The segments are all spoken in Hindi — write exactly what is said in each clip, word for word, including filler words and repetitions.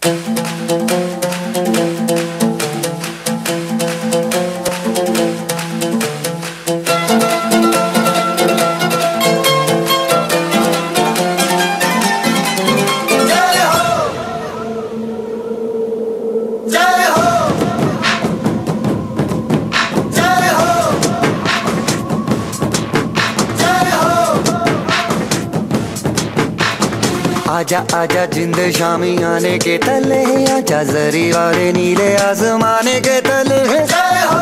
आजा आजा जिंद शामी आने के तले, आजा जरी वाले नीले आसमाने के तले। जय हो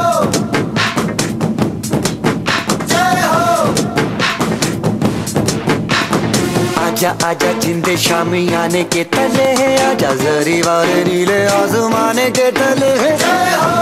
जय हो। आजा आजा जिंद शामी आने के तले, आजा जरी वाले नीले आसमाने के तले। जय हो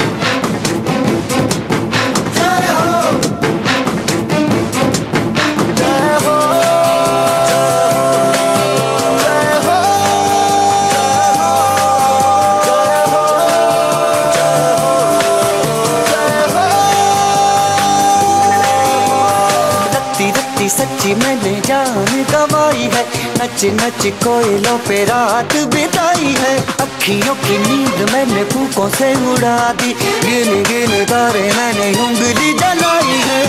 सच्ची मैंने जान गवाई है, नच नच कोयलों पे रात बिताई है। अखियों की नींद मैंने फूकों से उड़ा दी, गिन गिन तारे मैंने उंगली जलाई है।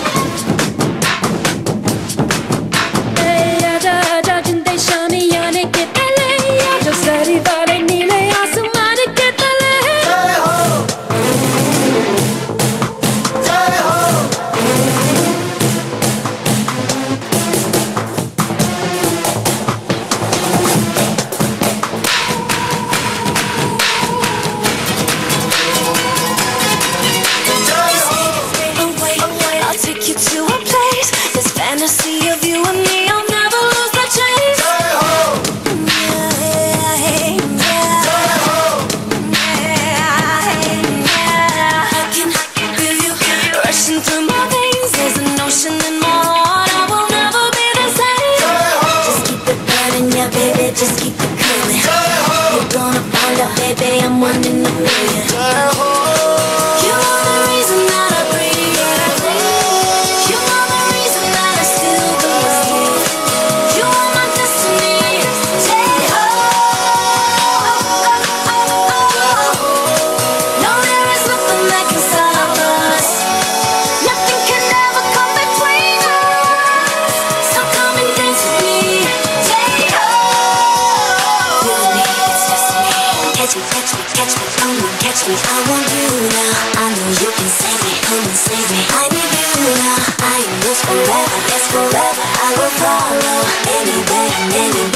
आजा आजा जिंदे शामी आने के तले, आजा सारी वाले नीले आसमान के तले। जय हो जय हो। Take you to a place, this fantasy of you and me, I'll never lose the chase. Jai ho. Yeah, yeah, yeah. Jai ho. Yeah, yeah. I can feel you rushing through my veins. There's an ocean in my heart, I will never be the same. Jai ho. Just keep it burning, yeah, baby, just keep it coming. Jai ho. You're gonna find out, baby, I'm one in a million. Jai ho. You are the reason that I breathe. Catch me, I want you now. I know you can save me, come and save me. I need you now. I am yours forever, yes forever. I will follow anywhere and anywhere.